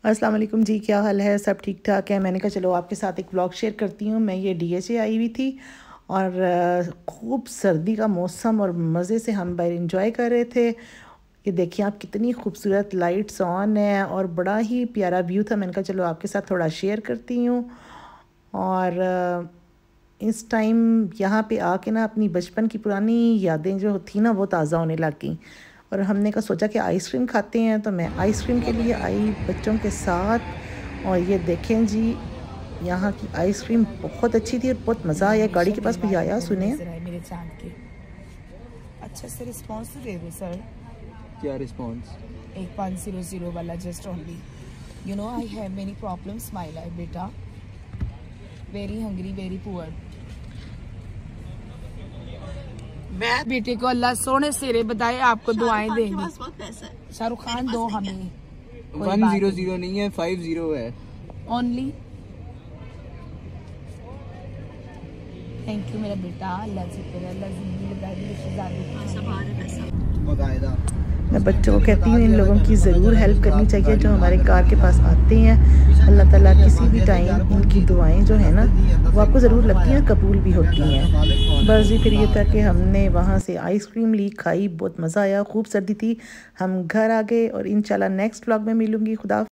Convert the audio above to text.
अस्सलाम वालेकुम जी, क्या हाल है? सब ठीक ठाक है। मैंने कहा चलो आपके साथ एक व्लॉग शेयर करती हूँ। मैं ये DHA आई हुई थी और खूब सर्दी का मौसम और मज़े से हम बाहर इंजॉय कर रहे थे। ये देखिए आप, कितनी खूबसूरत लाइट्स ऑन है और बड़ा ही प्यारा व्यू था। मैंने कहा चलो आपके साथ थोड़ा शेयर करती हूँ। और इस टाइम यहाँ पे आके ना अपनी बचपन की पुरानी यादें जो थी ना वो ताज़ा होने लग गई। और हमने का सोचा कि आइसक्रीम खाते हैं, तो मैं आइसक्रीम के लिए आई बच्चों के साथ। और ये देखें जी, यहाँ की आइसक्रीम बहुत अच्छी थी और बहुत मज़ा आया। गाड़ी के पास कोई आया, सुने। मेरे चांद के अच्छा से रिस्पांस दे दो सर। क्या रिस्पांस? एक 500 वाला just only you know I have many problems my life बेटा, वेरी हंग्री वेरी पुअर। मैं बेटे को अल्लाह सोने सिरे बताए आपको दुआएं देंगे। शाहरुख खान दो हमें। 100 नहीं है, 50 है ओनली। थैंक यू मेरा बेटा, अल्लाह शुक्र है, अल्लाह जिंदगी बकायदा। मैं बच्चों को कहती हूँ इन लोगों की ज़रूर हेल्प करनी चाहिए जो हमारे कार के पास आते हैं। अल्लाह ताला किसी भी टाइम इनकी दुआएं जो है ना वो आपको ज़रूर लगती हैं, कबूल भी होती हैं। बस जी फिर ये था कि हमने वहाँ से आइसक्रीम ली, खाई, बहुत मज़ा आया, खूब सर्दी थी। हम घर आ गए और इंशाल्लाह नेक्स्ट व्लॉग में मिलूँगी। खुदा।